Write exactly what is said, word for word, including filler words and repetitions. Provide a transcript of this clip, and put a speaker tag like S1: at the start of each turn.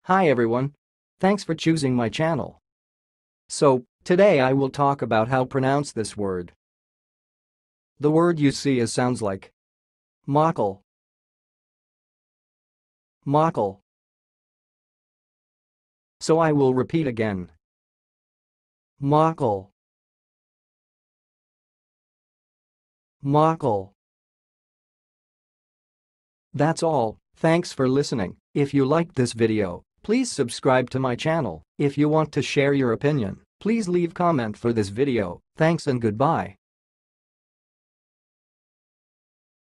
S1: Hi everyone. Thanks for choosing my channel. So, today I will talk about how pronounce this word. The word you see is sounds like Mockel, Mockel. So I will repeat again. Mockel, Mockel. That's all. Thanks for listening. If you liked this video, please subscribe to my channel. If you want to share your opinion, please leave comment for this video. Thanks and goodbye.